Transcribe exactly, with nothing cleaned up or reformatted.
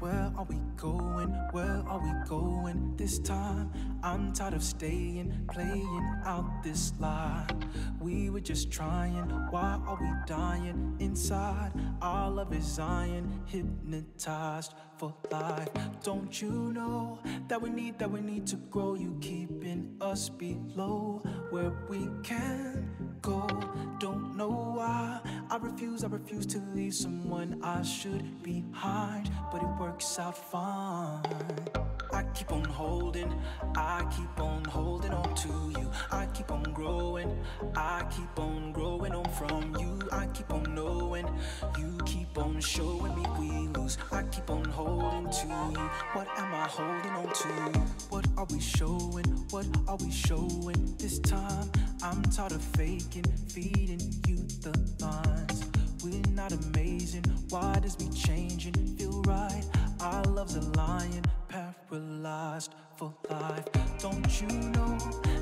Where are we going? Where are we going this time? I'm tired of staying, playing out this lie. We were just trying, why are we dying inside? Our love is iron, hypnotized for life. Don't you know that we need, that we need to grow? You keeping us below where we can go. Don't know why I refuse, I refuse to leave someone I should be behind, but it works out fine. I keep on holding, I keep on holding on to you. I keep on growing, I keep on growing on from you. I keep on knowing, you keep on showing me we lose. I keep on holding to you. What am I holding on to? What are we showing? What are we showing this time? I'm tired of faking, feeding you the lines. We're not amazing, why does me changing feel right? Our love's a lion, paralyzed for life. Don't you know